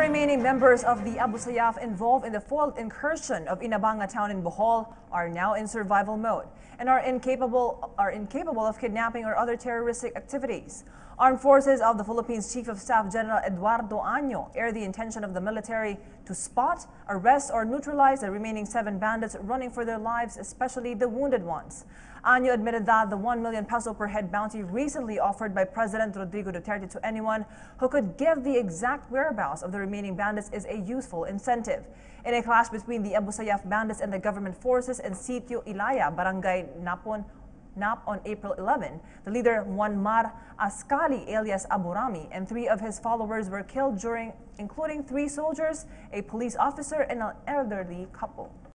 remaining members of the Abu Sayyaf involved in the foiled incursion of Inabanga town in Bohol are now in survival mode and are incapable of kidnapping or other terroristic activities. Armed Forces of the Philippines Chief of Staff General Eduardo Año aired the intention of the military to spot, arrest, or neutralize the remaining 7 bandits running for their lives, especially the wounded ones. Año admitted that the 1 million peso per head bounty recently offered by President Rodrigo Duterte to anyone who could give the exact whereabouts of the remaining bandits is a useful incentive. In a clash between the Abu Sayyaf bandits and the government forces in Sitio Ilaya, Barangay Nap on April 11, the leader Juan Mar Ascali alias Abu Rami and 3 of his followers were killed, including 3 soldiers, a police officer, and an elderly couple.